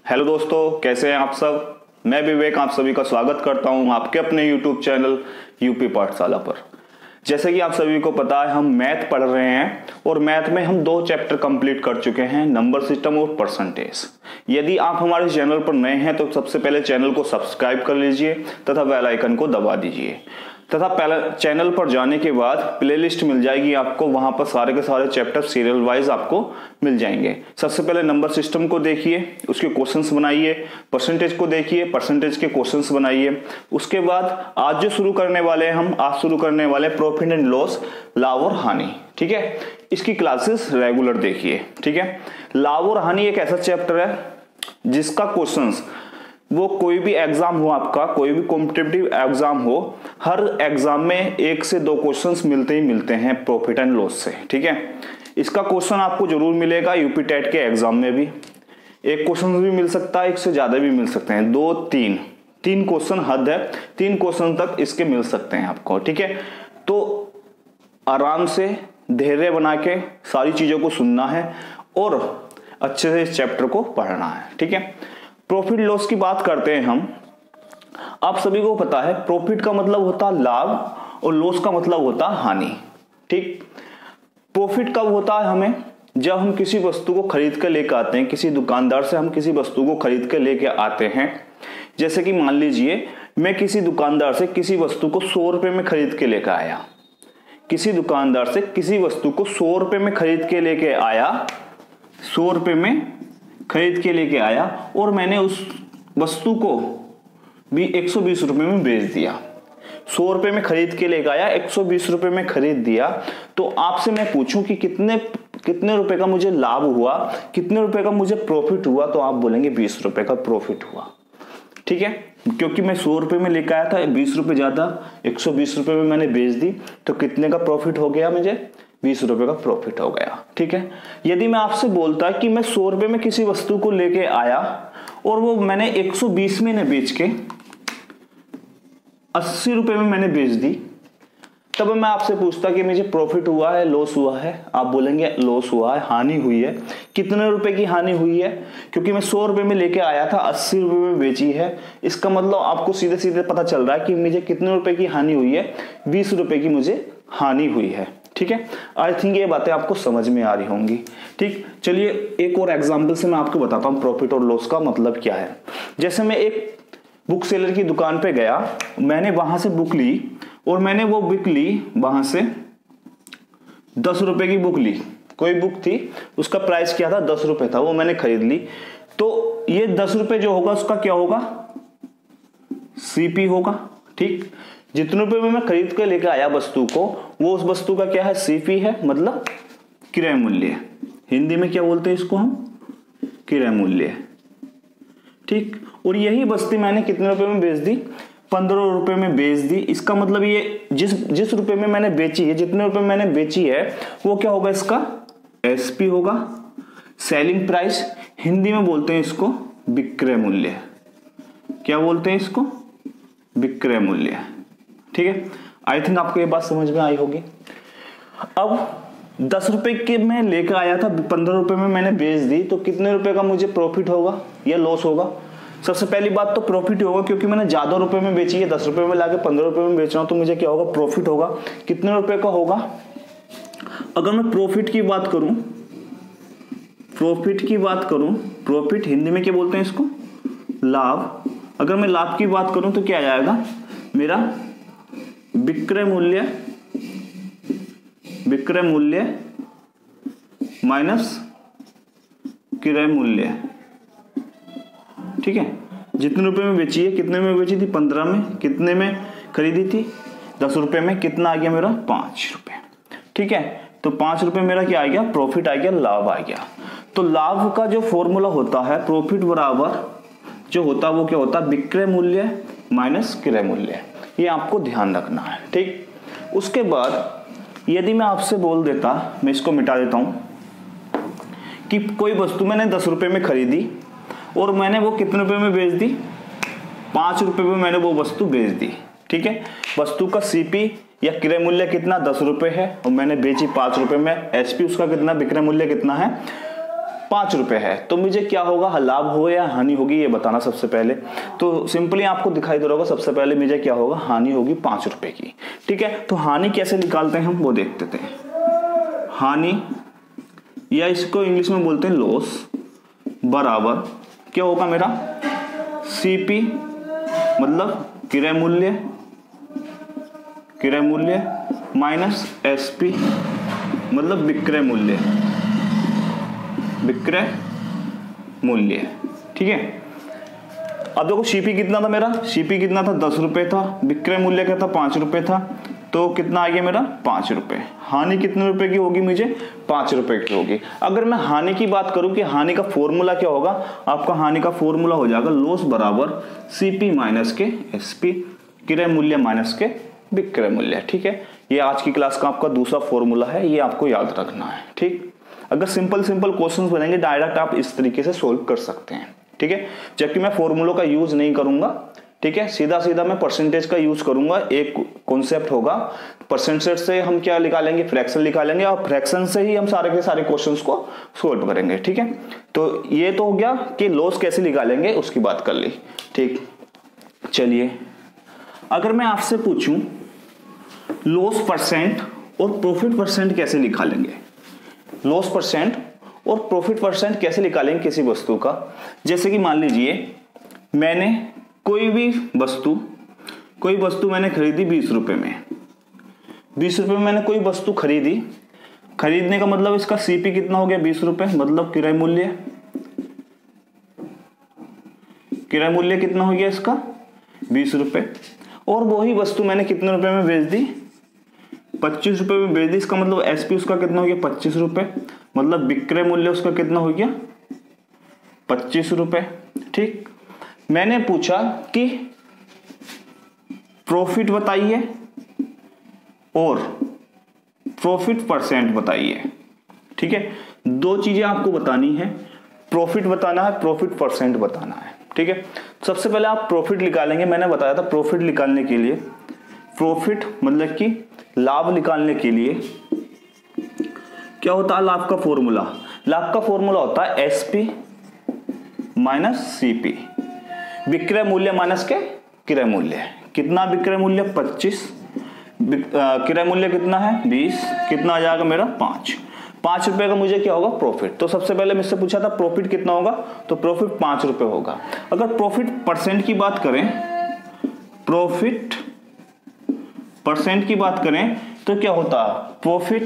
Hello दोस्तों, कैसे हैं आप सब। मैं विवेक आप सभी का स्वागत करता हूं आपके अपने यूट्यूब चैनल यूपी पाठशाला पर। जैसे कि आप सभी को पता है, हम मैथ पढ़ रहे हैं और मैथ में हम 2 चैप्टर कंप्लीट कर चुके हैं, नंबर सिस्टम और परसेंटेज। यदि आप हमारे चैनल पर नए हैं तो सबसे पहले चैनल को सब्सक्राइब कर लीजिए तथा बेल आइकन को दबा दीजिए तथा पहले चैनल पर जाने के बाद प्लेलिस्ट मिल जाएगी आपको, वहां पर सारे के सारे चैप्टर सीरियल वाइज आपको मिल जाएंगे। सबसे पहले नंबर सिस्टम को देखिए, उसके क्वेश्चंस बनाइए। परसेंटेज को देखिए, परसेंटेज के क्वेश्चंस बनाइए। उसके बाद आज जो शुरू करने वाले हैं हम, आज शुरू करने वाले प्रॉफिट एंड लॉस, लाभ और हानि। ठीक है, इसकी क्लासेस रेगुलर देखिए। ठीक है, लाभ और हानि एक ऐसा चैप्टर है जिसका क्वेश्चंस वो कोई भी एग्जाम हो, आपका कोई भी कॉम्पिटिटिव एग्जाम हो, हर एग्जाम में 1 से 2 क्वेश्चंस मिलते ही मिलते हैं प्रॉफिट एंड लॉस से। ठीक है, इसका क्वेश्चन आपको जरूर मिलेगा यूपी टेट के एग्जाम में भी। एक क्वेश्चन भी मिल सकता है, 1 से ज्यादा भी मिल सकते हैं, 2 3 क्वेश्चन हद है, 3 क्वेश्चन तक इसके मिल सकते हैं आपको। ठीक है, तो आराम से धैर्य बना के सारी चीजों को सुनना है और अच्छे से इस चैप्टर को पढ़ना है। ठीक है, प्रॉफिट लॉस की बात करते हैं हम। आप सभी को पता है प्रॉफिट का मतलब होता है लाभ और लॉस का मतलब होता है हानि। ठीक, प्रॉफिट कब होता है हमें, जब हम किसी वस्तु को खरीद कर लेकर आते हैं, किसी दुकानदार से हम किसी वस्तु को खरीद कर लेके आते हैं। जैसे कि मान लीजिए मैं किसी दुकानदार से किसी वस्तु को 100 रुपए में खरीद के लेकर आया, किसी दुकानदार से किसी वस्तु को 100 रुपए में खरीद के लेके आया, 100 रुपए में खरीद के लेके आया और मैंने उस वस्तु को भी 120 रुपए में बेच दिया। 100 रुपए में खरीद के लेके आया, 120 रुपए में खरीद दिया। तो आपसे मैं पूछूं कि कितने रुपए का मुझे लाभ हुआ, कितने रुपए का मुझे प्रॉफिट हुआ, तो आप बोलेंगे 20 रुपए का प्रॉफिट हुआ। ठीक है, क्योंकि मैं 100 रुपए में लेकर आया था, 20 रुपए ज्यादा, 120 रुपए में मैंने बेच दी, तो कितने का प्रॉफिट हो गया मुझे, 20 रुपए का प्रॉफिट हो गया। ठीक है, यदि मैं आपसे बोलता कि मैं 100 रुपए में किसी वस्तु को लेके आया और वो मैंने 120 में ने बेच के 80 रुपए में मैंने बेच दी, तब मैं आपसे पूछता कि मुझे प्रॉफिट हुआ है, लॉस हुआ है, आप बोलेंगे लॉस हुआ है, हानि हुई है। कितने रुपए की हानि हुई है, क्योंकि मैं 100 रुपए में लेके आया था, 80 रुपए में बेची है। इसका मतलब आपको सीधे सीधे पता चल रहा है कि मुझे कितने रुपए की हानि हुई है, 20 रुपए की मुझे हानि हुई है। ठीक है, आई थिंक ये बातें आपको समझ में आ रही होंगी। ठीक, चलिए एक और एग्जांपल से मैं आपको बताता हूं प्रॉफिट और लॉस का मतलब क्या है। जैसे मैं एक बुक सेलर की दुकान पे गया, मैंने वहां से बुक ली और मैंने वो बुक ली वहां से 10 रुपए की बुक ली। कोई बुक थी, उसका प्राइस क्या था, 10 रुपए था, वो मैंने खरीद ली। तो ये 10 रुपए जो होगा उसका क्या होगा, सीपी होगा। ठीक, जितने रुपए में मैं खरीद के लेकर आया वस्तु को, वो उस वस्तु का क्या है, सीपी है, मतलब क्रय मूल्य। हिंदी में क्या बोलते हैं इसको हम, क्रय मूल्य। ठीक, और यही वस्तु मैंने कितने रुपए में बेच दी, 15 रुपए में बेच दी। इसका मतलब ये जिस रुपए में मैंने बेची है, जितने रुपए में मैंने बेची है, वो क्या होगा, इसका एसपी होगा, सेलिंग प्राइस। हिंदी में बोलते हैं इसको विक्रय मूल्य। क्या बोलते हैं इसको, विक्रय मूल्य। ठीक है, आई थिंक आपको ये बात समझ में आई होगी। अब 10 रुपए के मैं लेकर आया था, 15 रुपए में मैंने बेच दी, तो कितने रुपए का मुझे प्रॉफिट होगा या लॉस होगा। सबसे पहली बात तो प्रॉफिट होगा, क्योंकि मैंने ज्यादा रुपए में बेची है, 10 रुपए में लाके 15 रुपए में बेच रहा हूं, तो मुझे क्या होगा, प्रॉफिट होगा। कितने रुपए का होगा, अगर मैं प्रॉफिट की बात करूं, प्रॉफिट हिंदी में क्या बोलते हैं इसको, लाभ। अगर मैं लाभ की बात करूं तो क्या आ जाएगा मेरा, विक्रय मूल्य माइनस क्रय मूल्य। ठीक है, जितने रुपए में बेची है, कितने में बेची थी, 15 में, कितने में खरीदी थी, 10 रुपए में, कितना आ गया मेरा, 5 रुपए। ठीक है, तो 5 रुपए मेरा क्या आ गया, प्रॉफिट आ गया, लाभ आ गया। तो लाभ का जो फॉर्मूला होता है, प्रॉफिट बराबर जो होता है वो क्या होता है, विक्रय मूल्य माइनस क्रय मूल्य। ये आपको ध्यान रखना है। ठीक, उसके बाद यदि मैं आपसे बोल देता, मैं इसको मिटा देता हूं, कि कोई वस्तु मैंने 10 रुपए में खरीदी और मैंने वो कितने रुपए में बेच दी, 5 रुपए में मैंने वो वस्तु बेच दी। ठीक है, वस्तु का सीपी या क्रय मूल्य कितना, 10 रुपए है और मैंने बेची 5 रुपए में। एसपी उसका कितना, विक्रय मूल्य कितना है, 5 रुपए है, तो मुझे क्या होगा, लाभ हो या हानि होगी ये बताना सबसे पहले। तो सिंपली आपको दिखाई दे रहा होगा, सबसे पहले मुझे क्या होगा, हानि होगी 5 रुपए की। ठीक है, तो हानि कैसे निकालते हैं हम वो देखते थे। हानि या इसको इंग्लिश में बोलते हैं लॉस, बराबर क्या होगा मेरा, सीपी मतलब क्रय मूल्य माइनस एसपी मतलब विक्रय मूल्य। ठीक है, अब देखो सीपी कितना था मेरा, सीपी कितना था 10 रुपए था, विक्रय मूल्य क्या था 5 रुपए था, तो कितना आ गया मेरा 5 रुपए। हानि कितने रुपए की होगी, मुझे 5 रुपए की होगी। अगर मैं हानि की बात करूं कि हानि का फॉर्मूला क्या होगा, आपका हानि का फॉर्मूला हो जाएगा लॉस बराबर सीपी माइनस के एसपी, क्रय मूल्य माइनस के विक्रय मूल्य। ठीक है, ये आज की क्लास का आपका दूसरा फॉर्मूला है, ये आपको याद रखना है। ठीक, अगर सिंपल क्वेश्चंस बनेंगे डायरेक्ट आप इस तरीके से सोल्व कर सकते हैं। ठीक है, जबकि मैं फॉर्मूलों का यूज नहीं करूंगा। ठीक है, सीधा मैं परसेंटेज का यूज करूंगा। एक कॉन्सेप्ट होगा, परसेंटेज से हम क्या निकालेंगे, फ्रैक्शन निकालेंगे, और फ्रैक्शन से ही हम सारे के सारे क्वेश्चंस को सोल्व करेंगे। ठीक है, तो ये तो हो गया कि लॉस कैसे निकालेंगे उसकी बात कर ली। ठीक, चलिए अगर मैं आपसे पूछूं लॉस परसेंट और प्रॉफिट परसेंट कैसे निकालेंगे, लॉस परसेंट और प्रॉफिट परसेंट कैसे निकालेंगे किसी वस्तु का। जैसे कि मान लीजिए मैंने कोई वस्तु मैंने खरीदी 20 रुपए में, 20 रुपए में मैंने कोई वस्तु खरीदी। खरीदने का मतलब इसका सीपी कितना हो गया 20 रुपए, मतलब क्रय मूल्य कितना हो गया इसका 20 रुपए। और वही वस्तु मैंने कितने रुपए में बेच दी, 25 रुपए में बेच दी। इसका मतलब एसपी उसका कितना हो गया 25 रुपए, मतलब विक्रय मूल्य उसका कितना हो गया 25 रुपए। ठीक, मैंने पूछा कि प्रॉफिट बताइए और प्रॉफिट परसेंट बताइए। ठीक है, दो चीजें आपको बतानी है, प्रॉफिट बताना है, प्रॉफिट परसेंट बताना है। ठीक है, सबसे पहले आप प्रॉफिट निकालेंगे। मैंने बताया था प्रॉफिट निकालने के लिए, प्रॉफिट मतलब कि लाभ निकालने के लिए क्या होता है, लाभ का फॉर्मूला होता है एसपी माइनस सीपी, विक्रय मूल्य माइनस के क्रय मूल्य। कितना विक्रय मूल्य 25, क्रय मूल्य कितना है 20, कितना आ जाएगा मेरा 5 रुपए का मुझे क्या होगा प्रॉफिट। तो सबसे पहले मुझसे पूछा था प्रॉफिट कितना होगा, तो प्रॉफिट 5 रुपए होगा। अगर प्रॉफिट परसेंट की बात करें, प्रॉफिट परसेंट की बात करें तो क्या होता है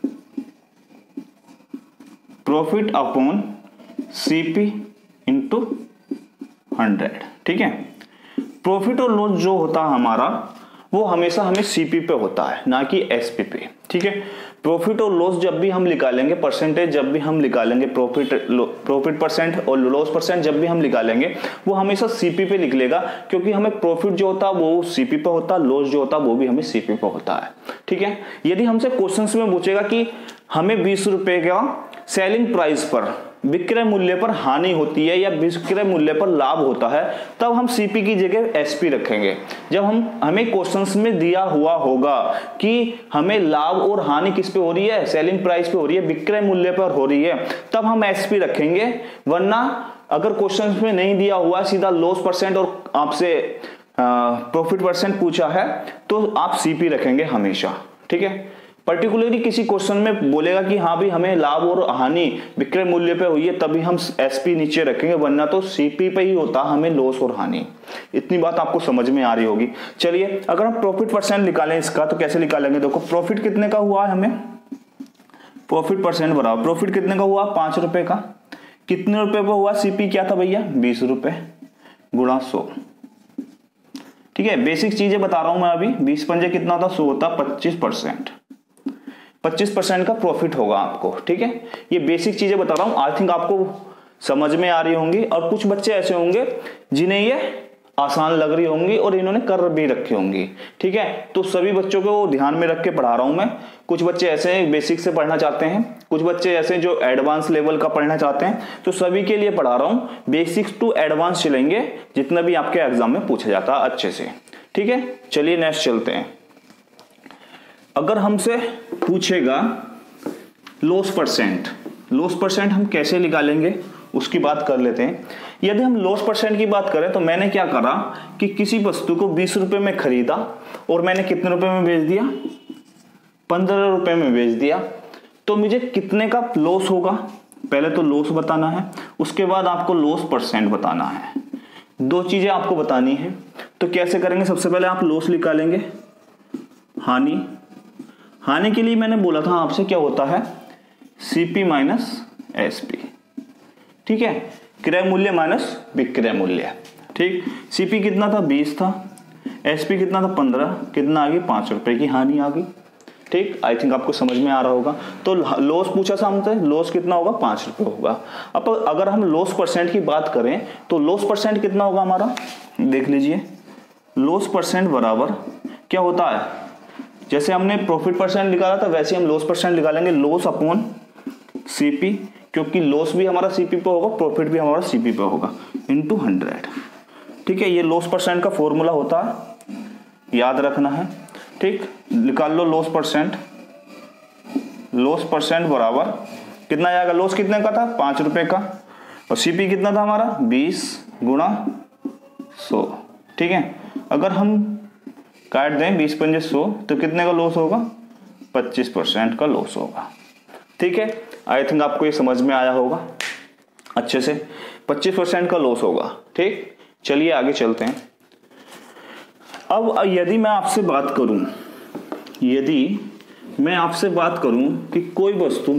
प्रॉफिट अपॉन सीपी इंटू 100। ठीक है, प्रॉफिट और लॉस जो होता है हमारा वो हमेशा हमें सीपी पे होता है, ना कि एसपी पे। ठीक है, प्रॉफिट और लॉस जब भी हम निकालेंगे, परसेंटेज जब भी हम निकालेंगे, प्रॉफिट परसेंट और लॉस परसेंट जब भी हम निकालेंगे वो हमेशा सीपी पे निकलेगा, क्योंकि हमें प्रॉफिट जो होता है वो सीपी पे होता है, लॉस जो होता है वो भी हमें सीपी पे होता है। ठीक है, यदि हमसे क्वेश्चंस में पूछेगा कि हमें 20 रुपए का सेलिंग प्राइस पर, विक्रय मूल्य पर हानि होती है या विक्रय मूल्य पर लाभ होता है, तब हम सीपी की जगह एसपी रखेंगे। जब हमें क्वेश्चंस में दिया हुआ होगा कि हमें लाभ और हानि किस पे हो रही है, सेलिंग प्राइस पे हो रही है, विक्रय मूल्य पर हो रही है, तब हम एसपी रखेंगे। वरना अगर क्वेश्चंस में नहीं दिया हुआ, सीधा लॉस परसेंट और आपसे प्रॉफिट परसेंट पूछा है, तो आप सीपी रखेंगे हमेशा। ठीक है, पर्टिकुलरली किसी क्वेश्चन में बोलेगा कि हाँ भाई हमें लाभ और हानि विक्रय मूल्य पे हुई है, तभी हम एसपी नीचे रखेंगे, वरना तो सीपी पे ही होता हमें लॉस और हानि। इतनी बात आपको समझ में आ रही होगी। चलिए अगर हम प्रॉफिट परसेंट निकालें इसका, तो कैसे निकालेंगे, देखो प्रॉफिट कितने का हुआ है, हमें प्रॉफिट परसेंट बराबर प्रॉफिट कितने का हुआ 5 रुपए का, कितने रुपए पे हुआ, सीपी क्या था भैया 20 रुपए गुणा 100। ठीक है, बेसिक चीजें बता रहा हूं मैं अभी। 20 पंजे कितना होता 100 होता, 25% का प्रॉफिट होगा आपको। ठीक है, ये बेसिक चीजें बता रहा हूं, आई थिंक आपको समझ में आ रही होंगी। और कुछ बच्चे ऐसे होंगे जिन्हें ये आसान लग रही होंगी और इन्होंने कर भी रखी होंगी। ठीक है, तो सभी बच्चों को ध्यान में रख के पढ़ा रहा हूं मैं। कुछ बच्चे ऐसे बेसिक से पढ़ना चाहते हैं, कुछ बच्चे ऐसे जो एडवांस लेवल का पढ़ना चाहते हैं, तो सभी के लिए पढ़ा रहा हूं। बेसिक्स टू एडवांस चलेंगे, जितना भी आपके एग्जाम में पूछा जाता है अच्छे से। ठीक है, चलिए नेक्स्ट चलते हैं। अगर हमसे पूछेगा लॉस लॉस परसेंट हम कैसे निकालेंगे उसकी बात कर लेते हैं। यदि हम लॉस परसेंट की बात करें तो मैंने क्या करा कि किसी वस्तु को 20 रुपए में खरीदा और मैंने कितने रुपए में बेच दिया, 15 रुपए में बेच दिया, तो मुझे कितने का लॉस होगा, पहले तो लॉस बताना है, उसके बाद आपको लॉस परसेंट बताना है। दो चीजें आपको बतानी है। तो कैसे करेंगे, सबसे पहले आप लॉस निकालेंगे, हानि के लिए मैंने बोला था आपसे क्या होता है, सीपी माइनस एसपी, ठीक है, क्रय मूल्य माइनस विक्रय मूल्य, ठीक। सीपी कितना था, 20 था, एसपी कितना था, 15, कितना आ गई, 5 रुपए की हानि आ गई, ठीक। आई थिंक आपको समझ में आ रहा होगा। तो लॉस पूछा था हमसे, लॉस कितना होगा, 5 रुपए होगा। अब अगर हम लॉस परसेंट की बात करें तो लॉस परसेंट कितना होगा हमारा, देख लीजिए, लॉस परसेंट बराबर क्या होता है, जैसे हमने प्रॉफिट परसेंट निकाला था वैसे हम लॉस परसेंट निकालेंगे, लॉस अपॉन सीपी, क्योंकि लॉस भी हमारा सीपी पे होगा, प्रॉफिट भी हमारा सीपी पे होगा, इनटू 100, ठीक है। ये लॉस परसेंट का फॉर्मूला होता है, याद रखना है, ठीक। निकाल लो लॉस परसेंट बराबर कितना आएगा, लॉस कितने का था, 5 रुपए का, और सीपी कितना था हमारा, 20 गुणा 100, ठीक है। अगर हम काट दें 20 पंजे 100 तो कितने का लॉस होगा, 25% का लॉस होगा, ठीक है। आई थिंक आपको ये समझ में आया होगा अच्छे से, 25% का लॉस होगा, ठीक। चलिए आगे चलते हैं। अब यदि मैं आपसे बात करूं कि कोई वस्तु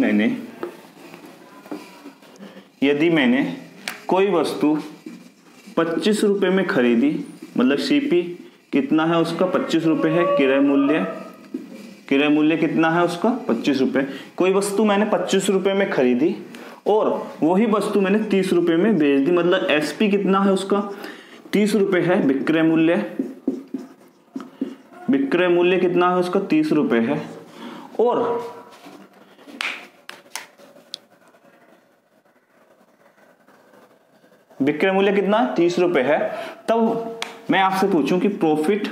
यदि मैंने कोई वस्तु 25 रुपए में खरीदी, मतलब सीपी कितना है उसका, 25 रुपए है, क्रय मूल्य कितना है उसका, 25 रुपए। कोई वस्तु मैंने 25 रुपए में खरीदी और वही वस्तु मैंने 30 रुपए में बेच दी, मतलब एसपी कितना है उसका, 30 रुपए है, विक्रय मूल्य कितना है उसका, 30 रुपए है, और विक्रय मूल्य कितना, 30 रुपए है। तब मैं आपसे पूछूं कि प्रॉफिट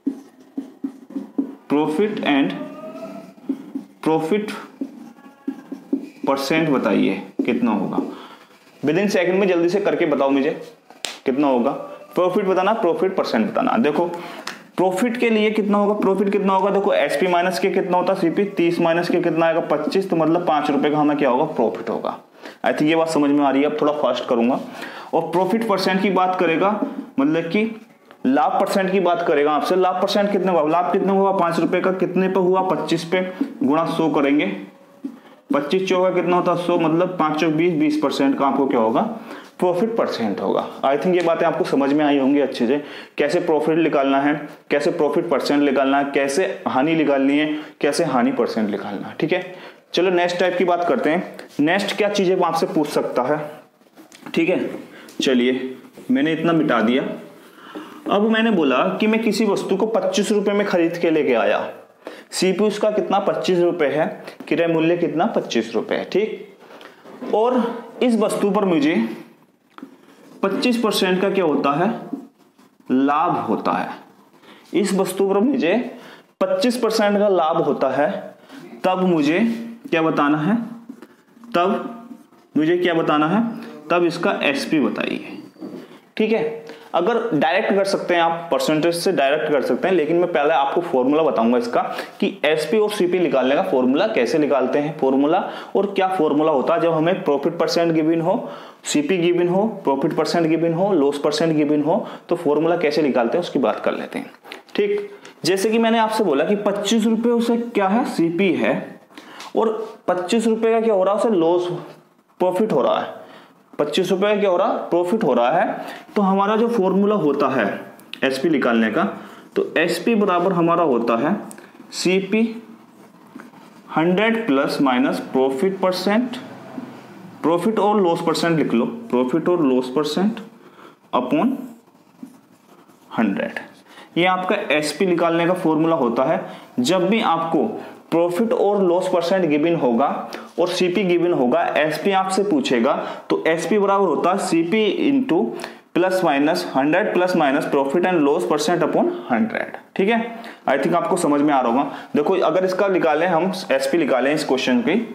परसेंट बताइए कितना होगा, विद इन सेकंड में जल्दी से करके बताओ मुझे कितना होगा। प्रॉफिट बताना, प्रॉफिट परसेंट बताना। देखो प्रॉफिट के लिए कितना होगा, प्रॉफिट कितना होगा, देखो एसपी माइनस के कितना होता है, सीपी 30 माइनस के कितना आएगा, 25, तो मतलब 5 रुपए का हमें क्या होगा, प्रॉफिट होगा। आई थिंक ये बात समझ में आ रही है। अब थोड़ा फास्ट करूंगा। और प्रॉफिट परसेंट की बात करेगा, मतलब कि लाभ परसेंट की बात करेगा आपसे, लाभ परसेंट कितने हुआ, लाभ कितने हुआ, 5 रुपए का, कितने पे हुआ, 25 पे, गुणा 100 करेंगे, 25 चौका कितना होता है 100, मतलब 5 चौक 20, 20% का आपको क्या होगा, प्रॉफिट परसेंट होगा। आई थिंक ये बातें आपको समझ में आई होंगी अच्छे से, कैसे प्रॉफिट निकालना है, कैसे प्रॉफिट परसेंट निकालना है, कैसे हानि निकालनी है, कैसे हानि परसेंट निकालना है, ठीक है। चलो नेक्स्ट टाइप की बात करते हैं। नेक्स्ट क्या चीजें आपसे पूछ सकता है, ठीक है। चलिए मैंने इतना मिटा दिया। अब मैंने बोला कि मैं किसी वस्तु को 25 रुपए में खरीद के लेके आया, सीपी उसका कितना 25 रुपए है, क्रय मूल्य कितना 25 रुपए है, ठीक। और इस वस्तु पर मुझे 25% का क्या होता है, लाभ होता है। इस वस्तु पर मुझे 25% का लाभ होता है। तब मुझे क्या बताना है, तब इसका एसपी बताइए, ठीक है। अगर डायरेक्ट कर सकते हैं आप, परसेंटेज से डायरेक्ट कर सकते हैं, लेकिन मैं पहले आपको फॉर्मूला बताऊंगा इसका कि एसपी और सीपी निकालने का फॉर्मूला कैसे निकालते हैं, फॉर्मूला और क्या फॉर्मूला होता है जब हमें प्रॉफिट परसेंट गिवन हो, सीपी गिवन हो, प्रॉफिट परसेंट गिवन हो, लॉस परसेंट गिवन हो, तो फॉर्मूला कैसे निकालते हैं उसकी बात कर लेते हैं, ठीक। जैसे कि मैंने आपसे बोला कि 25 रुपए उसे क्या है, सीपी है, और 25 रुपए का क्या हो रहा है, उसे लॉस प्रॉफिट हो रहा है, 25 रुपए का क्या हो रहा है, प्रॉफिट हो रहा है। तो हमारा जो फॉर्मूला होता है एसपी निकालने का, तो एसपी बराबर हमारा होता है CP 100 plus minus profit percent, profit और लॉस परसेंट लिख लो, प्रॉफिट और लॉस परसेंट अपॉन 100। ये आपका एसपी निकालने का फॉर्मूला होता है। जब भी आपको प्रॉफिट और लॉस परसेंट गिवन होगा और सीपी गिवन होगा, एसपी आपसे पूछेगा, तो एसपी बराबर होता है CP into plus minus 100 plus minus profit and loss percent upon 100, ठीक है। आई थिंक आपको समझ में आ रहा होगा। देखो अगर इसका निकालें हम, एसपी निकालें इस क्वेश्चन की,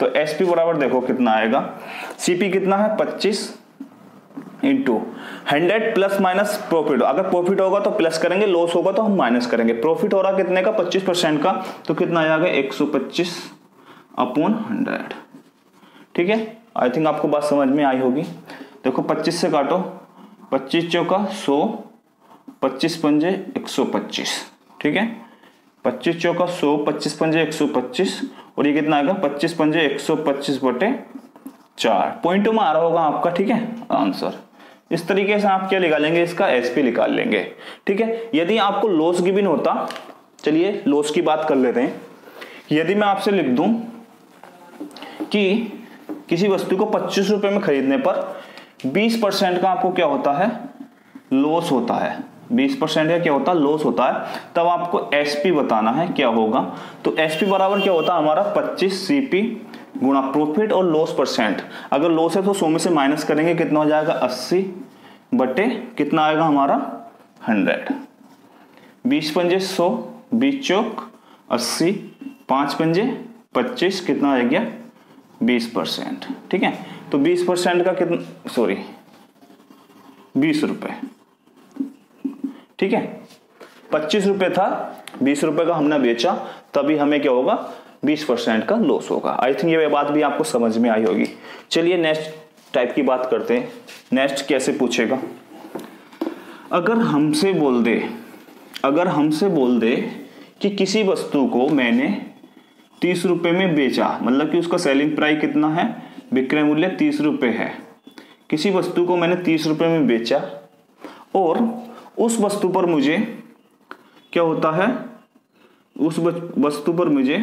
तो एसपी बराबर देखो कितना आएगा, सीपी कितना है 25 इंटू 100 प्लस माइनस प्रॉफिट। अगर प्रॉफिट होगा तो प्लस करेंगे, लॉस होगा तो हम माइनस करेंगे। प्रॉफिट हो रहा कितने का 25% का, तो कितना आ जाएगा 125 अपॉन 100। ठीक है, आई थिंक आपको बात समझ में आई होगी। देखो 25 से काटो, 25 चौका 100, 25 पंजे 125। ठीक है, 25 चौका 100, 25 पंजे 125 और ये कितना आएगा 25 पंजे 125/4। पॉइंटों में आ रहा होगा आपका। ठीक है आंसर। इस तरीके से आप क्या निकालेंगे, इसका एसपी निकाल लेंगे। ठीक है, यदि आपको लॉस गिवन होता, चलिए लॉस की बात कर लेते हैं। यदि मैं आपसे लिख दूं कि किसी वस्तु को 25 रुपए में खरीदने पर 20% का आपको क्या होता है, लॉस होता है। 20% का क्या होता है, लॉस होता है। तब आपको एसपी बताना है क्या होगा। तो एसपी बराबर क्या होता है हमारा 25 सीपी गुणा प्रॉफिट और लॉस परसेंट। अगर लॉस है तो 100 में से माइनस करेंगे, कितना हो जाएगा 80 बटे कितना आएगा हमारा 100। 20 पंजे 100, 20 चौक 80, 5 पंजे 25, कितना आ गया 20%। ठीक है, तो 20% का कितना, सॉरी 20 रुपए। ठीक है, 25 रुपए था, 20 रुपए का हमने बेचा, तभी हमें क्या होगा 20% का लॉस होगा। आई थिंक ये बात भी आपको समझ में आई होगी। चलिए नेक्स्ट टाइप की बात करते हैं। नेक्स्ट कैसे पूछेगा, अगर हमसे बोल दे कि किसी वस्तु को मैंने 30 रुपए में बेचा, मतलब कि उसका सेलिंग प्राइस कितना है, विक्रय मूल्य 30 रुपए है। किसी वस्तु को मैंने 30 रुपए में बेचा और उस वस्तु पर मुझे क्या होता है, उस वस्तु पर मुझे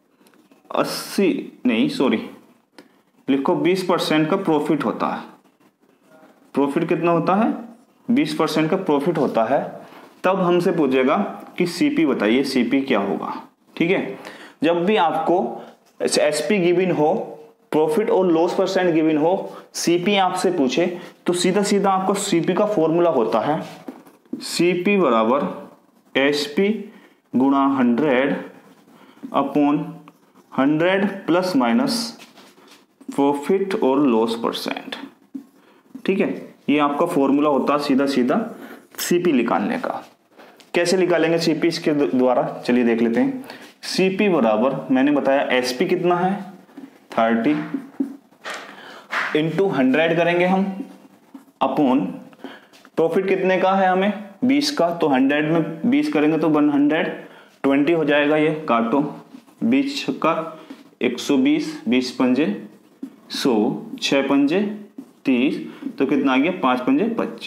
20% का प्रॉफिट होता है। प्रॉफिट कितना होता है, 20% का प्रॉफिट होता है। तब हमसे पूछेगा कि सीपी बताइए, सीपी क्या होगा। ठीक है, जब भी आपको एसपी गिवन हो, प्रॉफिट और लॉस परसेंट गिवन हो, सीपी आपसे पूछे, तो सीधा सीधा आपको सीपी का फॉर्मूला होता है सीपी बराबर एसपी गुणा 100 अपॉन 100 प्लस माइनस प्रॉफिट और लॉस परसेंट। ठीक है, ये आपका फॉर्मूला होता है सीधा सीधा सीपी निकालने का। कैसे निकालेंगे सीपी इसके द्वारा, चलिए देख लेते हैं। सीपी बराबर मैंने बताया एसपी कितना है 30 इंटू 100 करेंगे हम अपॉन प्रॉफिट कितने का है हमें 20 का, तो 100 में 20 करेंगे तो 120 हो जाएगा। ये काटो 20 का 120, 20 पंजे 100, 6 पंजे 30, तो कितना आ गया 5 पंजे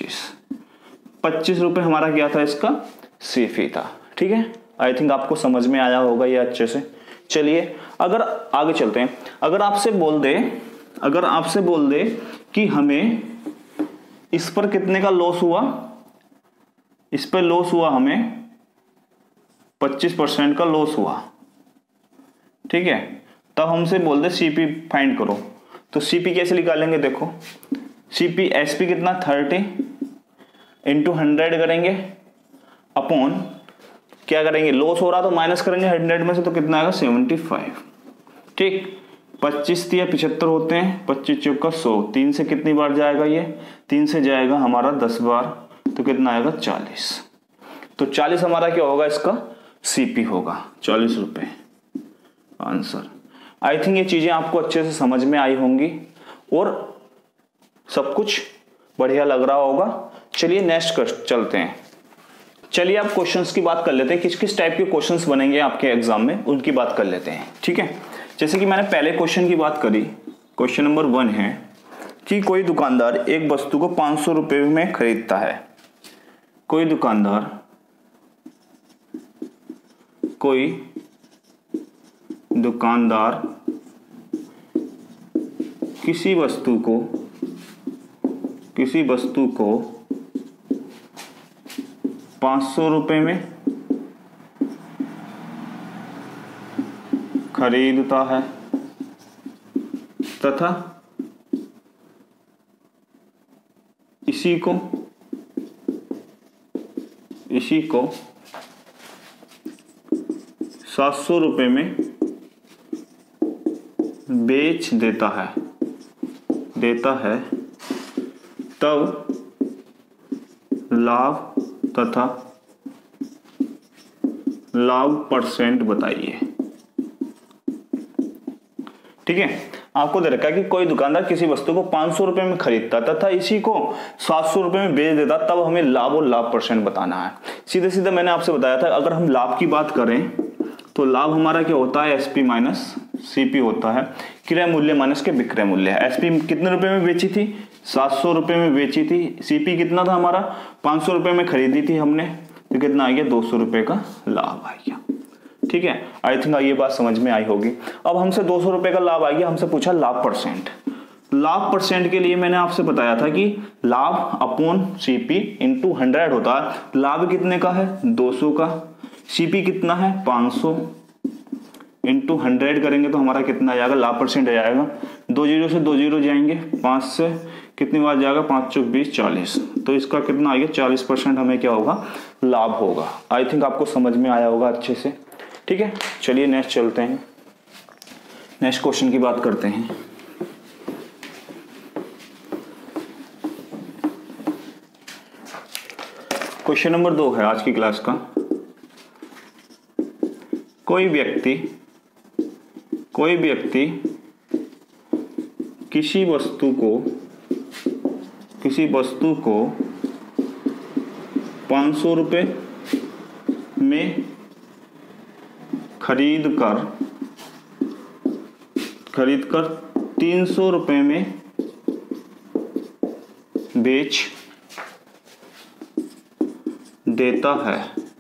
25 रुपए हमारा क्या था, इसका सीपी था। ठीक है, आई थिंक आपको समझ में आया होगा ये अच्छे से। चलिए अगर आगे चलते हैं। अगर आपसे बोल दे कि हमें इस पर कितने का लॉस हुआ, इस पर लॉस हुआ हमें 25% का लॉस हुआ। ठीक है, तब हमसे बोल दे सीपी फाइंड करो, तो सीपी कैसे निकालेंगे, देखो सीपी एसपी कितना 30 इंटू 100 करेंगे अपॉन क्या करेंगे, लॉस हो रहा तो माइनस करेंगे 100 में से, तो कितना आएगा 75। ठीक, 25 या 75 होते हैं, 25 चौका 100, 3 से कितनी बार जाएगा, ये 3 से जाएगा हमारा 10 बार, तो कितना आएगा 40। तो 40 हमारा क्या होगा, इसका सीपी होगा 40 रुपए आंसर। आई थिंक ये चीजें आपको अच्छे से समझ में आई होंगी और सब कुछ बढ़िया लग रहा होगा। चलिए नेक्स्ट चलते हैं। चलिए आप क्वेश्चंस की बात कर लेते हैं, किस किस टाइप के क्वेश्चंस बनेंगे आपके एग्जाम में, उनकी बात कर लेते हैं। ठीक है, जैसे कि मैंने पहले क्वेश्चन की बात करी, क्वेश्चन नंबर 1 है कि कोई दुकानदार एक वस्तु को 500 रुपए में खरीदता है। कोई दुकानदार किसी वस्तु को 500 रुपए में खरीदता है तथा इसी को 700 रुपए में बेच देता है तब लाभ तथा लाभ परसेंट बताइए। ठीक है, आपको दे रखा है कि कोई दुकानदार किसी वस्तु को 500 रुपए में खरीदता तथा इसी को 700 रुपए में बेच देता, तब हमें लाभ और लाभ परसेंट बताना है। सीधे सीधे मैंने आपसे बताया था, अगर हम लाभ की बात करें तो लाभ हमारा क्या होता है, एसपी माइनस सीपी होता है, क्रय मूल्य माइनस के विक्रय मूल्य है। एसपी कितने रुपए में बेची थी, 700 रुपए में बेची थी। सीपी कितना था हमारा, 500 रुपए में खरीदी थी हमने, तो कितना आ गया, 200 रुपए का लाभ आ गया। ठीक है, आई थिंक ये बात समझ में आई होगी। अब हमसे 200 रुपए का लाभ आ गया, हमसे पूछा लाभ परसेंट। लाभ परसेंट के लिए मैंने आपसे बताया था कि लाभ अपॉन सीपी इंटू 100 होता है। लाभ कितने का है, 200 का, सीपी कितना है 500, इंटू 100 करेंगे तो हमारा कितना आ जाएगा, लाभ परसेंट आ जाएगा। 2 जीरो से 2 जीरो जाएंगे, 5 से कितनी बार जाएगा, 5 चौक 20 40, तो इसका कितना आ गया 40% हमें क्या होगा, लाभ होगा। आई थिंक आपको समझ में आया होगा अच्छे से। ठीक है, चलिए नेक्स्ट चलते हैं, नेक्स्ट क्वेश्चन की बात करते हैं। क्वेश्चन नंबर 2 है आज की क्लास का। कोई व्यक्ति किसी वस्तु को 500 रुपए में खरीद कर 300 रुपए में बेच देता है,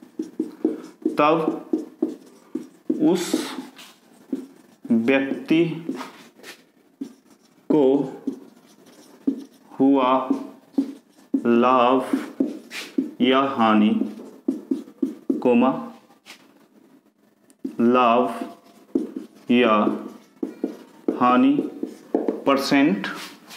तब उस व्यक्ति को हुआ लाभ या हानि, लाभ या हानि परसेंट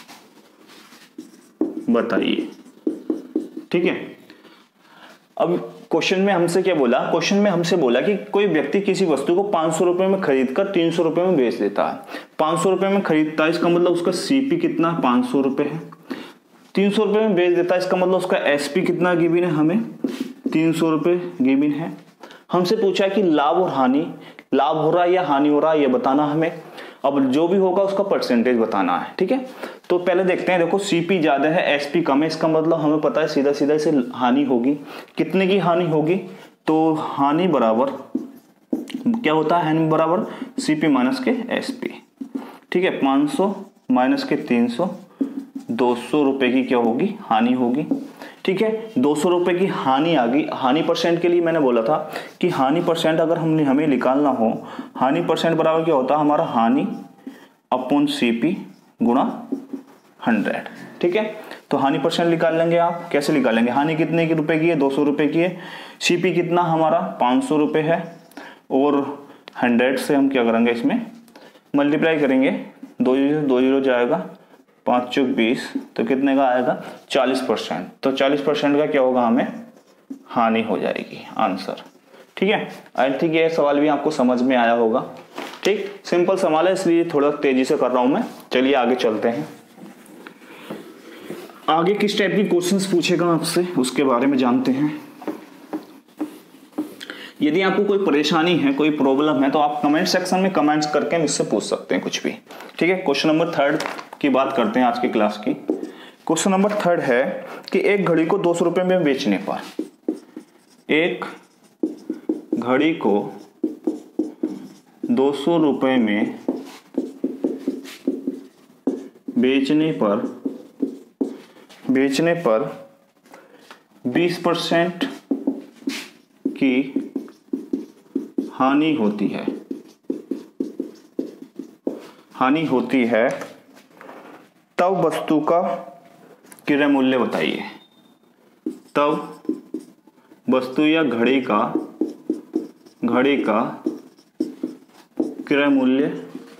बताइए। ठीक है, अब क्वेश्चन में हमसे क्या बोला, क्वेश्चन में हमसे बोला कि कोई व्यक्ति किसी वस्तु को 500 रुपए में खरीदकर 300 रुपए में बेच देता है। 500 रुपए में खरीदता है, इसका मतलब उसका सीपी कितना, 500 रुपए है। 300 रुपए में बेच देता है, इसका मतलब उसका एसपी कितना गिवन है, हमें 300 रुपए गिवन है। हमसे पूछा कि लाभ और हानि, लाभ हो रहा है या हानि हो रहा है ये बताना हमें। अब जो भी होगा उसका परसेंटेज बताना है। ठीक है, तो पहले देखते हैं। देखो सीपी ज्यादा है, एसपी कम है, इसका मतलब हमें पता है सीधा सीधा इसे हानि होगी। कितने की हानि होगी, तो हानि बराबर क्या होता है, हानि बराबर सीपी माइनस के एसपी। ठीक है, 500 माइनस के 300, 200 रुपए की क्या होगी, हानि होगी। ठीक है, 200 रुपए की हानि आ गई। हानि परसेंट के लिए मैंने बोला था कि हानि परसेंट अगर हमें निकालना हो, हानि परसेंट बराबर क्या होता है हमारा, हानि अपॉन सीपी गुणा 100। ठीक है, तो हानि परसेंट निकाल लेंगे आप। कैसे निकालेंगे, हानि कितने की रुपए की है, 200 रुपए की है। सीपी कितना हमारा 500 रुपए है, और 100 से हम क्या करेंगे, इसमें मल्टीप्लाई करेंगे। 2 जीरो जाएगा, 5 चौक 20, तो कितने का आएगा 40%। तो 40% का क्या होगा, हमें हानि हो जाएगी आंसर। ठीक है, आई थिंक ये सवाल भी आपको समझ में आया होगा। ठीक, सिंपल सवाल है इसलिए थोड़ा तेजी से कर रहा हूं मैं। चलिए आगे चलते हैं। आगे किस टाइप की क्वेश्चंस पूछेगा आपसे उसके बारे में जानते हैं। यदि आपको कोई परेशानी है, कोई प्रॉब्लम है, तो आप कमेंट सेक्शन में कमेंट्स करके मुझसे पूछ सकते हैं कुछ भी। ठीक है, क्वेश्चन नंबर 3 की बात करते हैं आज की क्लास की। क्वेश्चन नंबर 3 है कि एक घड़ी को 200 रुपए में बेचने पर, एक घड़ी को 200 रुपए में बेचने पर 20% की हानि होती है, तब वस्तु का क्रय मूल्य बताइए। तब वस्तु या घड़ी का क्रय मूल्य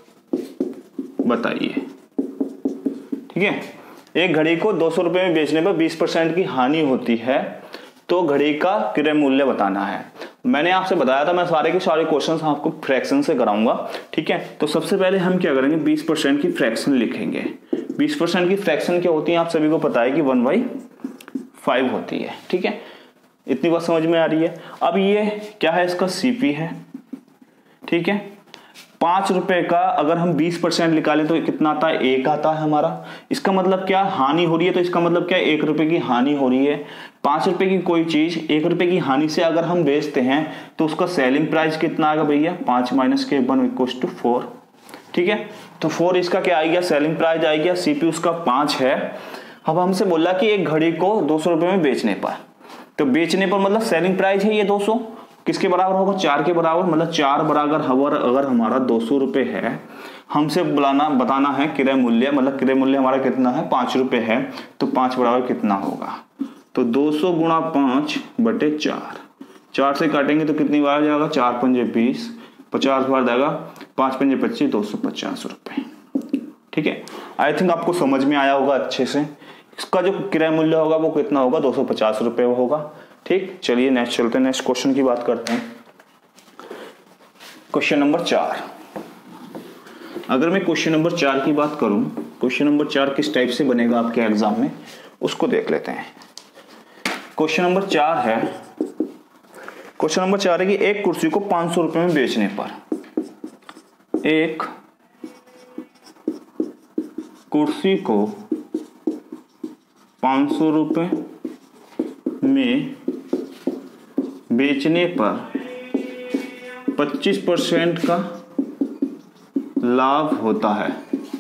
बताइए। ठीक है, एक घड़ी को 200 रुपए में बेचने पर 20% की हानि होती है, तो घड़ी का क्रय मूल्य बताना है। मैंने आपसे बताया था मैं सारे के सारे क्वेश्चंस आपको फ्रैक्शन से कराऊंगा, ठीक है। तो सबसे पहले हम क्या करेंगे, 20% की फ्रैक्शन लिखेंगे। 20% की फ्रैक्शन क्या होती है आप सभी को पता है कि 1/5 होती है, ठीक है। इतनी बात समझ में आ रही है। अब ये क्या है, इसका सीपी है, ठीक है। 5 रुपए का अगर हम 20% निकालें तो कितना आता है, 1 आता है हमारा। इसका मतलब क्या, हानि हो रही है, तो इसका मतलब क्या, 1 रुपए की हानि हो रही है। 5 रुपए की कोई चीज 1 रुपए की हानि से अगर हम बेचते हैं तो उसका सेलिंग प्राइस कितना आएगा भैया, 5 - के 1 = 4, ठीक है। तो 4 इसका क्या आ गया, सेलिंग प्राइस आ गया। सीपी उसका 5 है। अब हमसे बोला कि एक घड़ी को 200 रुपए में बेचने पर, तो बेचने पर मतलब सेलिंग प्राइस है ये 200, किसके बराबर होगा, 4 के बराबर। मतलब 4 बराबर अगर हमारा 200 रुपए है, हमसे बताना है क्रय मूल्य, मतलब क्रय मूल्य हमारा कितना है, 5 रुपए है, तो 5 बराबर कितना होगा, तो 200 × 5/4। 4 से काटेंगे तो कितनी बार जाएगा, 4 × 5 = 20, 50 बार जाएगा, 5 × 5 = 25, 250 रुपए, ठीक है। आई थिंक आपको समझ में आया होगा अच्छे से। इसका जो क्रय मूल्य होगा वो कितना होगा, 250 रुपए होगा, ठीक। चलिए नेक्स्ट चलते हैं, नेक्स्ट क्वेश्चन की बात करते हैं। Question number 4। अगर मैं क्वेश्चन नंबर 4 की बात करूं, क्वेश्चन नंबर 4 किस टाइप से बनेगा आपके एग्जाम में, उसको देख लेते हैं। क्वेश्चन नंबर 4 है, क्वेश्चन नंबर 4 है कि एक कुर्सी को 500 रुपए में बेचने पर, एक कुर्सी को 500 रुपए में बेचने पर 25% का लाभ होता है।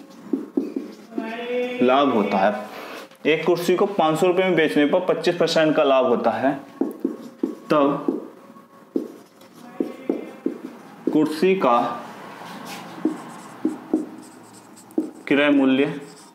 लाभ होता है, एक कुर्सी को 500 रुपए में बेचने पर 25% का लाभ होता है, तब कुर्सी का क्रय मूल्य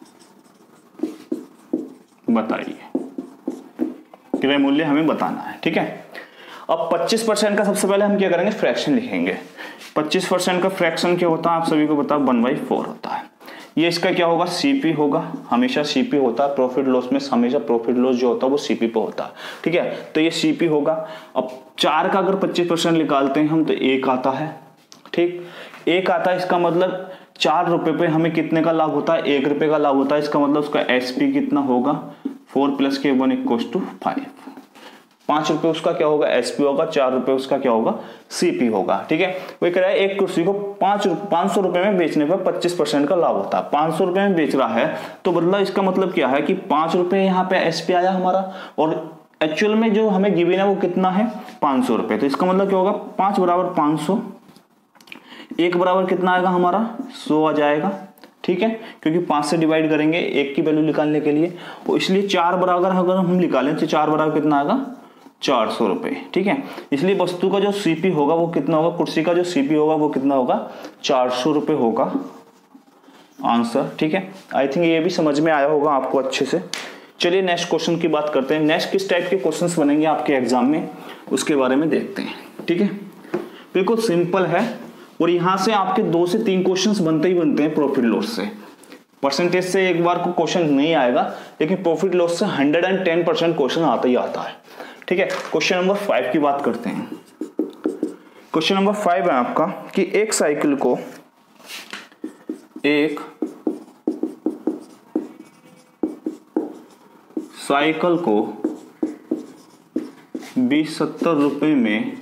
बताइए। क्रय मूल्य हमें बताना है, ठीक है। अब 25% का सबसे पहले हम क्या करेंगे, फ्रैक्शन लिखेंगे। 25% का फ्रैक्शन क्या होता है आप सभी को पता है, 1/4 होता है। ये इसका क्या होगा, सीपी होगा, हमेशा सीपी होता है। प्रॉफिट लॉस में हमेशा प्रॉफिट लॉस जो होता है वो सीपी पे होता है, ठीक है। तो ये सीपी होगा। अब 4 का अगर 25% निकालते हैं हम तो 1 आता है, ठीक। 1 आता है, इसका मतलब 4 रुपए पे हमें कितने का लाभ होता है, 1 रुपए का लाभ होता है। इसका मतलब उसका एसपी कितना होगा, 4 + के 1 = 5। 5 रुपए उसका क्या होगा, एसपी होगा, 4 रुपए उसका क्या होगा, सीपी होगा, ठीक है। वो कह रहा है एक कुर्सी को 500 रुपए में बेचने पर 25% का लाभ होता है। 500 रुपए में बेच रहा है तो मतलब इसका मतलब क्या है कि 5 रुपए यहाँ पे एसपी आया हमारा, और एक्चुअल में जो हमें गिवन है वो कितना है, 500 रुपए। तो इसका मतलब क्या होगा, 5 = 500, 1 बराबर कितना आएगा हमारा, 100 आ जाएगा, ठीक है। क्योंकि 5 से डिवाइड करेंगे 1 की वैल्यू निकालने के लिए, तो इसलिए 4 बराबर अगर हम निकालें तो 4 बराबर कितना आएगा, 400 रुपए, ठीक है। इसलिए वस्तु का जो सीपी होगा वो कितना होगा, कुर्सी का जो सीपी होगा वो कितना होगा, 400 रुपए होगा आंसर, ठीक है। आई थिंक ये भी समझ में आया होगा आपको अच्छे से। चलिए नेक्स्ट क्वेश्चन की बात करते हैं। नेक्स्ट किस टाइप के क्वेश्चंस बनेंगे आपके एग्जाम में उसके बारे में देखते हैं, ठीक है। बिल्कुल सिंपल है, और यहां से आपके 2 से 3 क्वेश्चंस बनते ही बनते हैं प्रॉफिट लॉस से। परसेंटेज से एक बार को क्वेश्चन नहीं आएगा, लेकिन प्रॉफिट लॉस से 110% क्वेश्चन आता ही आता है, ठीक है। क्वेश्चन नंबर 5 की बात करते हैं। क्वेश्चन नंबर 5 है आपका कि एक साइकिल को 20-70 रुपए में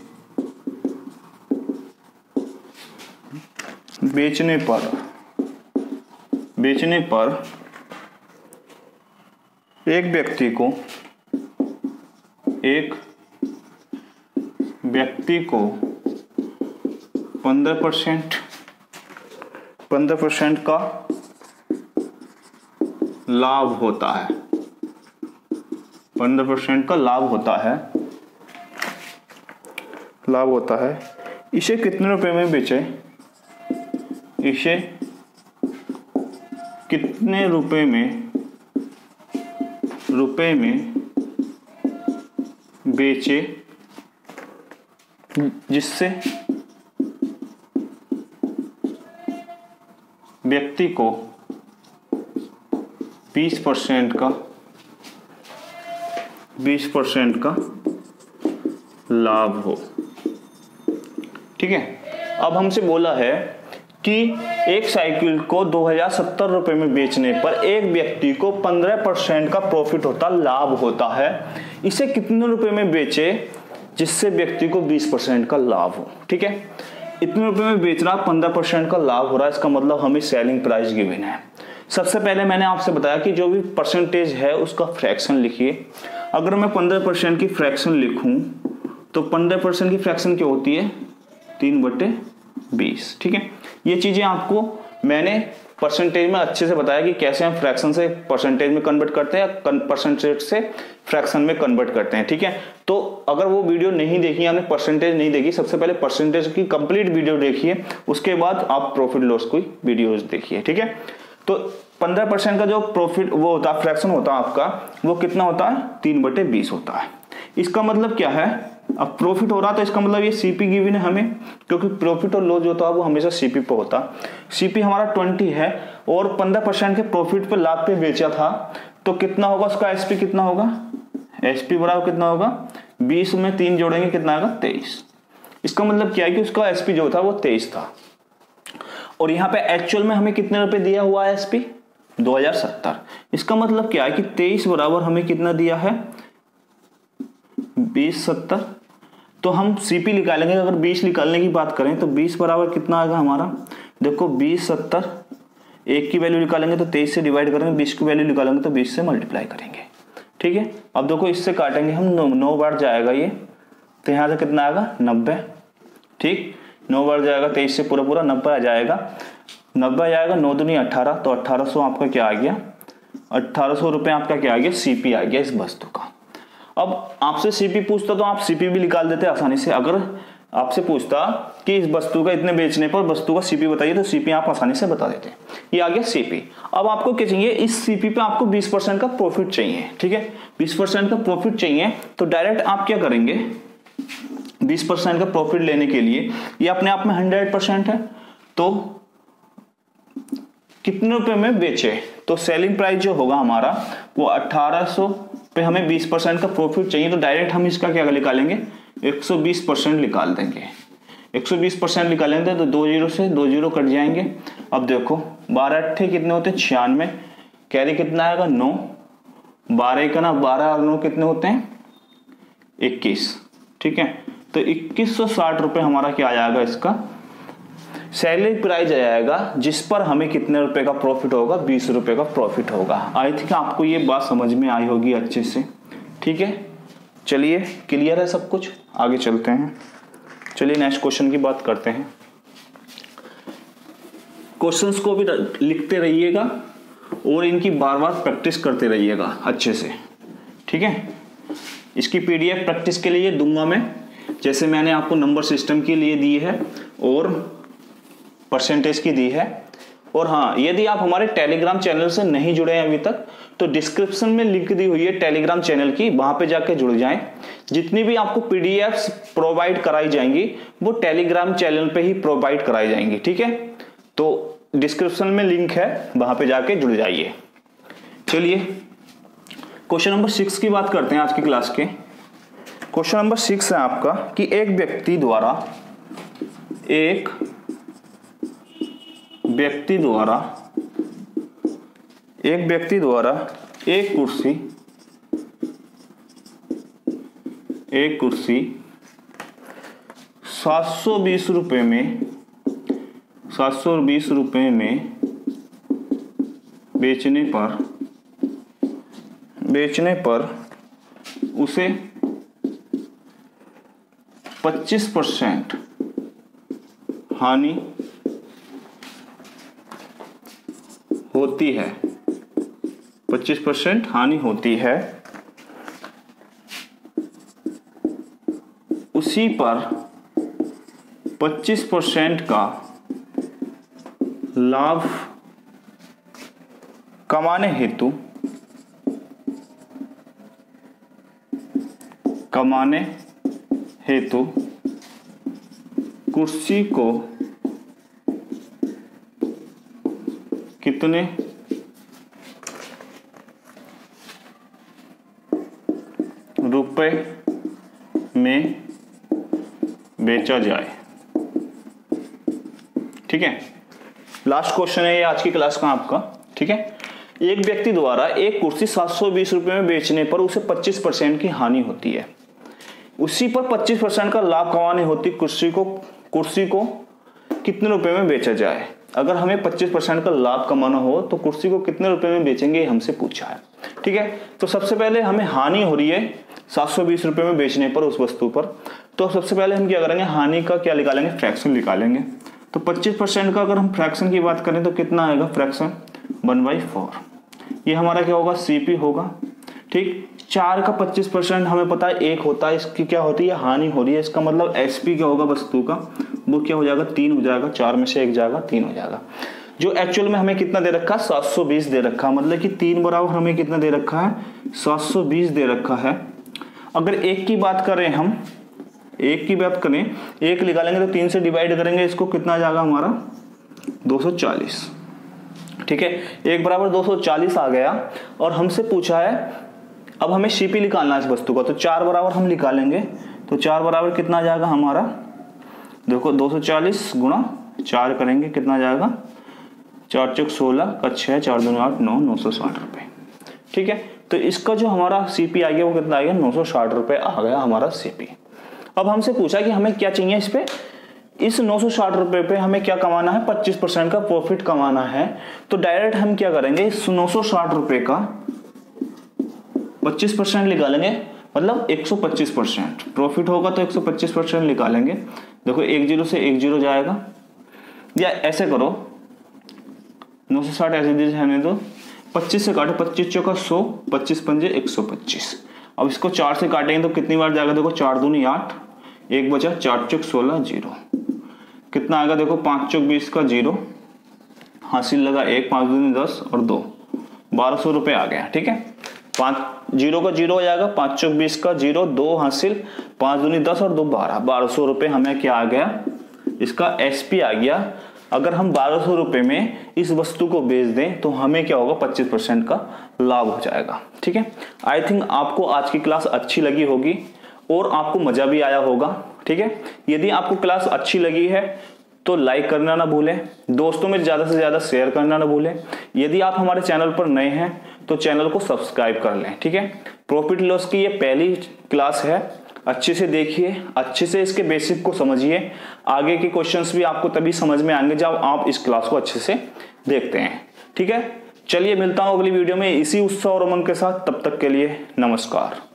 बेचने पर एक व्यक्ति को 15% का लाभ होता है। 15% का लाभ होता है। इसे कितने रुपए में बेचे, इसे कितने रुपए में बेचे जिससे व्यक्ति को 20% का लाभ हो। ठीक है। अब हमसे बोला है कि एक साइकिल को 2070 रुपए में बेचने पर एक व्यक्ति को 15% का प्रॉफिट होता, लाभ होता है। इसे कितने रुपए में बेचे जिससे व्यक्ति को 20% का लाभ हो। ठीक है, इतने रुपए में बेच रहा, 15% का लाभ हो रहा है, इसका मतलब हमें सेलिंग प्राइस गिवन है। सबसे पहले मैंने आपसे बताया कि जो भी परसेंटेज है उसका फ्रैक्शन लिखिए। अगर मैं 15% की फ्रैक्शन लिखूं तो 15% की फ्रैक्शन क्या होती है, 3/20। ठीक है, ये चीजें आपको मैंने परसेंटेज में अच्छे से बताया कि कैसे हम फ्रैक्शन से परसेंटेज में कन्वर्ट करते हैं या परसेंटेज से फ्रैक्शन में कन्वर्ट करते हैं। ठीक है, तो अगर वो वीडियो नहीं देखी, आपने परसेंटेज नहीं देखी, सबसे पहले परसेंटेज की कंप्लीट वीडियो देखिए, उसके बाद आप प्रॉफिट लॉस की वीडियोस देखिए। ठीक है, तो 15% का जो प्रॉफिट वो होता है, फ्रैक्शन होता है आपका, वो कितना होता है, 3/20 होता है। इसका मतलब क्या है, अब प्रॉफिट हो रहा तो इसका मतलब ये सीपी गिवन है हमें, क्योंकि प्रॉफिट और लॉस जो होता है वो हमेशा सीपी पे होता। सीपी हमारा 20 है और 15% के प्रॉफिट पे, लाभ पे बेचा था, तो कितना होगा उसका एसपी, कितना होगा, एसपी बराबर कितना होगा, 20 में 3 जोड़ेंगे कितना आएगा, 23। इसका मतलब क्या है कि उसका एसपी जो था वो 23 था। और यहाँ पे एक्चुअल में हमें कितने रुपए दिया हुआ है एसपी, 2070। इसका मतलब क्या है कि 23 बराबर हमें कितना दिया है, 20/70। तो हम सीपी निकालेंगे, अगर 20 निकालने की बात करें तो 20 बराबर कितना आएगा हमारा, देखो 20/70, एक की वैल्यू निकालेंगे तो 23 से डिवाइड करेंगे, 20 की वैल्यू निकालेंगे तो 20 से मल्टीप्लाई करेंगे। ठीक है, अब देखो इससे काटेंगे हम, 9 बार जाएगा ये, तो यहाँ से कितना आएगा, 90। ठीक, 9 बार जाएगा, 23 से पूरा पूरा 90 आ जाएगा, 90 आ जाएगा, 9 दूनी 18, तो 1800 आपका क्या आ गया, 1800 रुपये आपका क्या आ गया, सीपी आ गया इस वस्तु का। अब आपसे सीपी पूछता तो आप सीपी भी निकाल देते आसानी से। अगर आपसे पूछता कि इस वस्तु का इतने बेचने पर वस्तु का सीपी बताइए, तो सीपी आप आसानी से बता देते। ये आ गया सीपी। अब आपको क्या चाहिए, इस सीपी पे आपको 20% का प्रॉफिट चाहिए। ठीक है, 20% का प्रॉफिट चाहिए, तो डायरेक्ट आप क्या करेंगे, 20% का प्रॉफिट लेने के लिए, ये अपने आप में 100% है, तो कितने रुपए में बेचे, तो सेलिंग प्राइस जो होगा हमारा वो 1800 पे, हमें 20% का प्रॉफिट चाहिए, तो डायरेक्ट हम इसका क्या निकालेंगे, 120% निकाल देंगे। 120% निकालेंगे तो 2 0 से 2 0 कट जाएंगे। अब देखो 12 अट्ठे कितने होते हैं, 96, कैरी कितना आएगा, 9, 12 का ना 12 और 9 कितने होते हैं, 21। ठीक है, तो 2160 रुपये हमारा क्या आ जाएगा, इसका सेलिंग प्राइस आ जाएगा, जिस पर हमें कितने रुपए का प्रॉफिट होगा, 20 रुपए का प्रॉफिट होगा। आई थिंक आपको ये बात समझ में आई होगी अच्छे से। ठीक है, चलिए क्लियर है सब कुछ, आगे चलते हैं। चलिए नेक्स्ट क्वेश्चन की बात करते हैं। क्वेश्चंस को भी लिखते रहिएगा और इनकी बार बार प्रैक्टिस करते रहिएगा अच्छे से। ठीक है, इसकी पीडीएफ प्रैक्टिस के लिए दूंगा मैं, जैसे मैंने आपको नंबर सिस्टम के लिए दी है और परसेंटेज की दी है। और हाँ, यदि आप हमारे टेलीग्राम चैनल से नहीं जुड़े हैं अभी तक, तो डिस्क्रिप्शन में लिंक दी हुई है टेलीग्राम चैनल की, वहां पे जाके जुड़ जाएं। जितनी भी आपको पीडीएफ्स प्रोवाइड कराई जाएंगी वो टेलीग्राम चैनल पे ही प्रोवाइड कराई जाएंगी। ठीक है, तो डिस्क्रिप्शन में लिंक है, वहां पे जाके जुड़ जाइए। चलिए क्वेश्चन नंबर 6 की बात करते हैं आज की क्लास के। क्वेश्चन नंबर 6 है आपका कि एक व्यक्ति द्वारा एक कुर्सी 720 रुपए में बेचने पर उसे 25% हानि होती है, 25% हानि होती है, उसी पर 25% का लाभ कमाने हेतु कुर्सी को कितने रुपए में बेचा जाए। ठीक है, लास्ट क्वेश्चन है ये आज की क्लास का आपका। ठीक है, एक व्यक्ति द्वारा एक कुर्सी 720 रुपए में बेचने पर उसे 25% की हानि होती है, उसी पर 25% का लाभ कमाने होती कुर्सी को कितने रुपए में बेचा जाए। अगर हमें 25% का लाभ कमाना हो तो कुर्सी को कितने रुपए में बेचेंगे, हमसे पूछा है। ठीक है, तो सबसे पहले हमें हानि हो रही है 720 रुपए में बेचने पर उस वस्तु पर, तो सबसे पहले हम क्या करेंगे, हानि का क्या निकालेंगे, फ्रैक्शन निकालेंगे। तो 25% का अगर हम फ्रैक्शन की बात करें तो कितना आएगा, फ्रैक्शन 1/4, ये हमारा क्या होगा, सीपी होगा। ठीक, 4 का 25% हमें पता है 1 होता है, इसकी क्या होती है, हानि हो रही है, इसका मतलब एसपी क्या होगा वस्तु का, वो क्या हो जाएगा, 3 हो जाएगा, 4 में से 1 जाएगा, 3 हो जाएगा। जो एक्चुअल में हमें कितना दे रखा है, 720 दे रखा, मतलब कि 3 बराबर हमें कितना दे रखा है, 720 दे रखा है। अगर 1 की बात करें, हम 1 की बात करें, 1 निकालेंगे तो 3 से डिवाइड करेंगे, इसको कितना जाएगा हमारा 240। ठीक है, 1 बराबर 240 आ गया और हमसे पूछा है अब हमें सीपी निकालना है इस वस्तु का, तो 4 बराबर हम निकालेंगे, तो 4 बराबर कितना आ जाएगा हमारा, देखो 240 गुणा 4 करेंगे, कितना जाएगा, 4 चौक 16 का 6, 4 दूनी 8, 960 रुपए। ठीक है, तो इसका जो हमारा सीपी आ गया वो कितना आ गया, 960 रुपए आ गया हमारा सीपी। अब हमसे पूछा कि हमें क्या चाहिए इस पे, इस 960 रुपए पे हमें क्या कमाना है, 25% का प्रॉफिट कमाना है। तो डायरेक्ट हम क्या करेंगे, इस 960 रुपए का 25% निकालेंगे, मतलब 125% प्रॉफिट होगा तो 125% निकालेंगे। देखो 1 0 से 1 0 जाएगा, या ऐसे करो 960 ऐसे दीजिए हमें, तो 25 से काटो, 25 चौका 100, 25 पंजे 125। अब इसको 4 से काटेंगे तो कितनी बार जाएगा, देखो 4 दूनी 8, 1 बचा, 4 चौक 16, 0, कितना आएगा, देखो 5 चौक 20 का 0, हासिल लगा 1, 5 दूनी 10 और 2, 1200 रुपए आ गया। ठीक है, 5 0 का 0 हो जाएगा, 5 चौक 20 का 0, 2 हासिल, 5 दूनी 10 और 2 12, 1200 रुपए हमें क्या आ गया, इसका एसपी आ गया। अगर हम 1200 रुपए में इस वस्तु को बेच दें तो हमें क्या होगा, 25% का लाभ हो जाएगा। ठीक है, आई थिंक आपको आज की क्लास अच्छी लगी होगी और आपको मजा भी आया होगा। ठीक है, यदि आपको क्लास अच्छी लगी है तो लाइक करना ना भूलें, दोस्तों में ज्यादा से ज्यादा शेयर करना ना भूलें। यदि आप हमारे चैनल पर नए हैं तो चैनल को सब्सक्राइब कर लें। ठीक है, प्रॉफिट लॉस की ये पहली क्लास है, अच्छे से देखिए, अच्छे से इसके बेसिक को समझिए, आगे के क्वेश्चंस भी आपको तभी समझ में आएंगे जब आप इस क्लास को अच्छे से देखते हैं। ठीक है, चलिए मिलता हूं अगली वीडियो में इसी उत्साह और उमंग के साथ, तब तक के लिए नमस्कार।